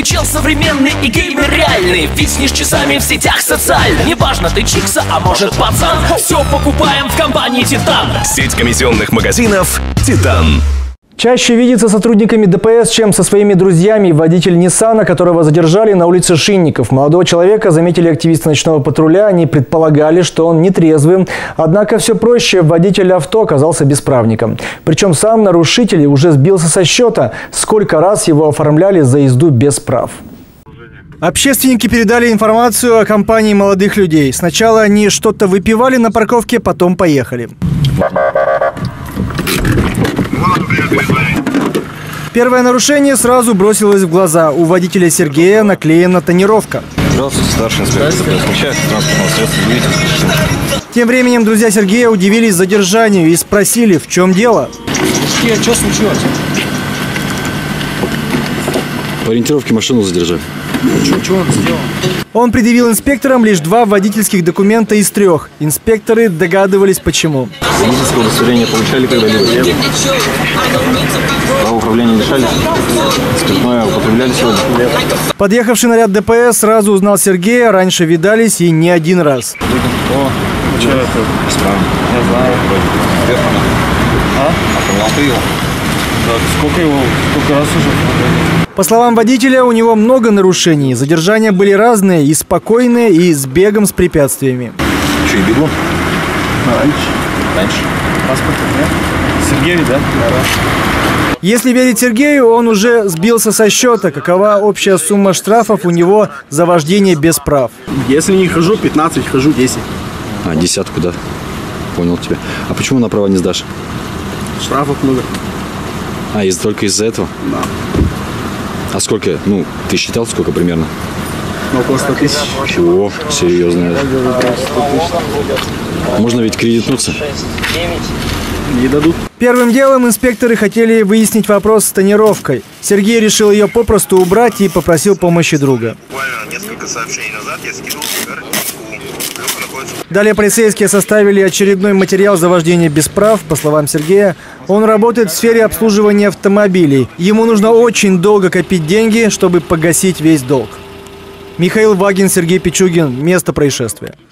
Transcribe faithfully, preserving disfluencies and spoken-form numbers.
чел современный и геймер реальный. Виснешь часами в сетях социальных. Неважно, ты чикса, а может пацан. Все покупаем в компании «Титан». Сеть комиссионных магазинов «Титан». Чаще видится с сотрудниками ДПС, чем со своими друзьями. Водитель Ниссана, которого задержали на улице Шинников. Молодого человека заметили активисты ночного патруля. Они предполагали, что он нетрезвый. Однако все проще. Водитель авто оказался бесправником. Причем сам нарушитель уже сбился со счета. Сколько раз его оформляли за езду без прав. Общественники передали информацию о компании молодых людей. Сначала они что-то выпивали на парковке, потом поехали. Первое нарушение сразу бросилось в глаза. У водителя Сергея наклеена тонировка. Здравствуйте, старший инспектор. Смещается транспортного средства. Тем временем друзья Сергея удивились задержанию и спросили, в чем дело. Сергей, что случилось? По ориентировке машину задержали. Что он сделал? Он предъявил инспекторам лишь два водительских документа из трех. Инспекторы догадывались, почему. Водительское удостоверение получали когда-либо? Нет. Право управления лишались? Спиртное употребляли сегодня? Нет. Подъехавший наряд ДПС сразу узнал Сергея. Раньше видались и не один раз. О, что это? Исправно. Я знаю. А? А ты его? Сколько его? Сколько раз уже? По словам водителя, у него много нарушений. Задержания были разные, и спокойные, и с бегом с препятствиями. Что, и бегу? Раньше. Раньше. Паспорта нет? Сергей, да? Да. Если верить Сергею, он уже сбился со счета. Какова общая сумма штрафов у него за вождение без прав? Если не хожу пятнадцать, хожу десять. А, десятку, да. Понял тебя. А почему на права не сдашь? Штрафов много. А, из только из-за этого? Да. А сколько, ну, ты считал, сколько примерно? Около ста тысяч. Чего? Серьезно. Можно ведь кредитнуться? Не дадут. Первым делом инспекторы хотели выяснить вопрос с тонировкой. Сергей решил ее попросту убрать и попросил помощи друга. Несколько сообщений назад я скинул картинку. Далее полицейские составили очередной материал за вождение без прав. По словам Сергея, он работает в сфере обслуживания автомобилей. Ему нужно очень долго копить деньги, чтобы погасить весь долг. Михаил Вагин, Сергей Пичугин. Место происшествия.